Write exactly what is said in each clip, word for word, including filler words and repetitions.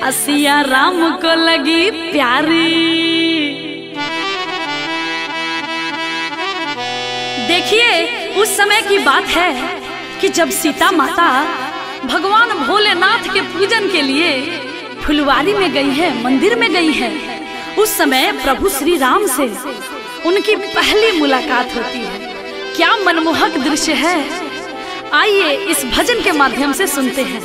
सिया राम को लगी प्यारी। देखिए उस समय की बात है कि जब सीता माता भगवान भोलेनाथ के पूजन के लिए फुलवारी में गई है, मंदिर में गई है, उस समय प्रभु श्री राम से उनकी पहली मुलाकात होती है। क्या मनमोहक दृश्य है, आइए इस भजन के माध्यम से सुनते हैं।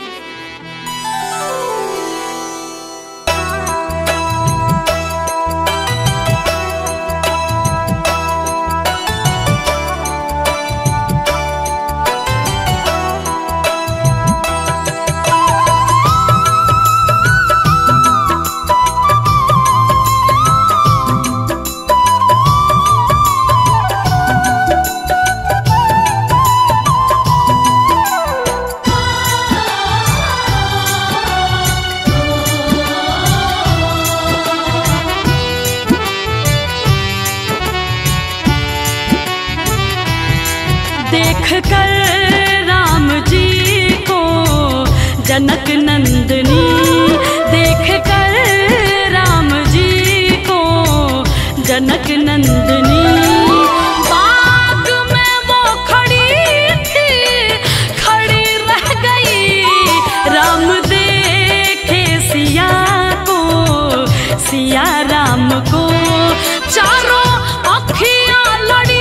देख कर राम जी को जनक नंदनी, देख कर राम जी को जनक नंदनी, बाग में वो खड़ी थी, खड़ी रह गई। राम देखे सिया को, सिया राम को, चारों अखियां लड़ी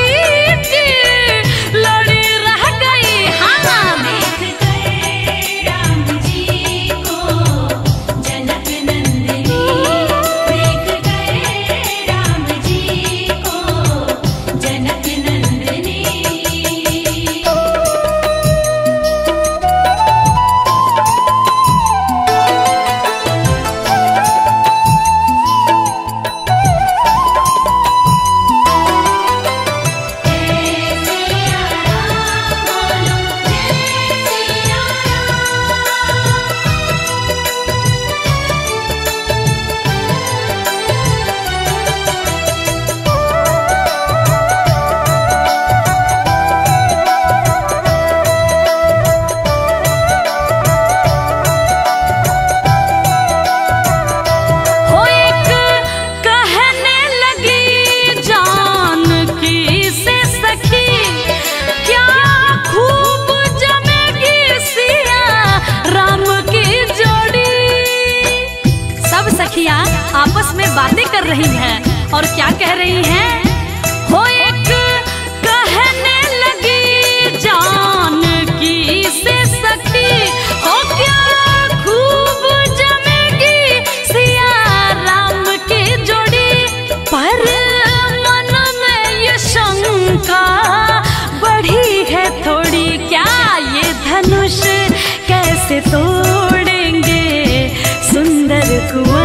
आपस में बातें कर रही हैं और क्या कह रही हैं? हो एक कहने लगी जानकी से सखी, हो क्या खूब जमेगी सिया राम की जोड़ी। पर मन में ये शंका बढ़ी है थोड़ी, क्या ये धनुष कैसे तोड़ेंगे सुंदर कुंवर।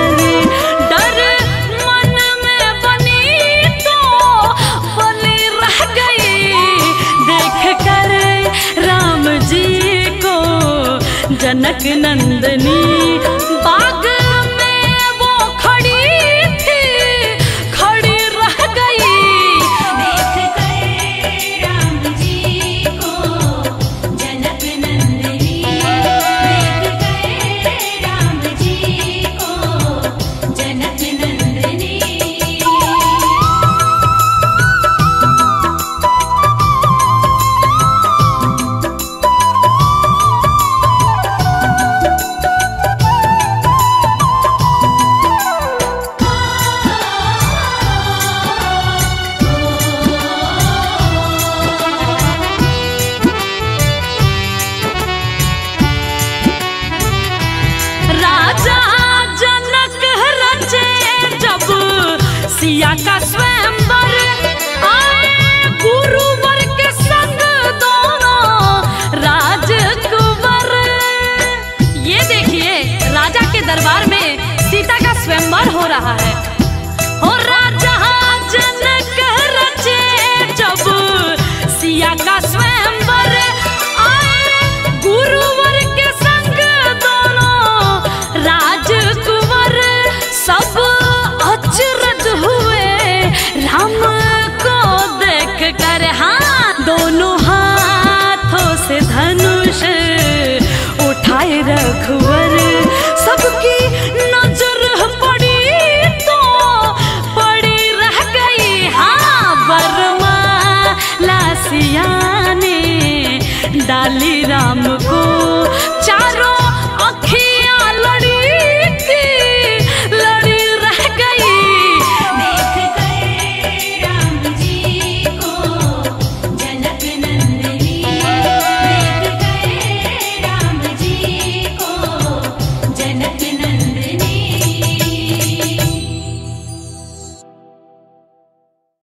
जनक नंदनी बाग में वो खड़ी थी, खड़ी रह गई। देख कर राम जी को जनक नंदनी, देख कर राम जी को जनक नंदनी। सिया का स्वयंवर आए गुरुवर के संग दोनों राजकुंवर। ये देखिए राजा के दरबार में सीता का स्वयंवर हो रहा है। हो राजा जनक रचे जब सिया का स्वयंवर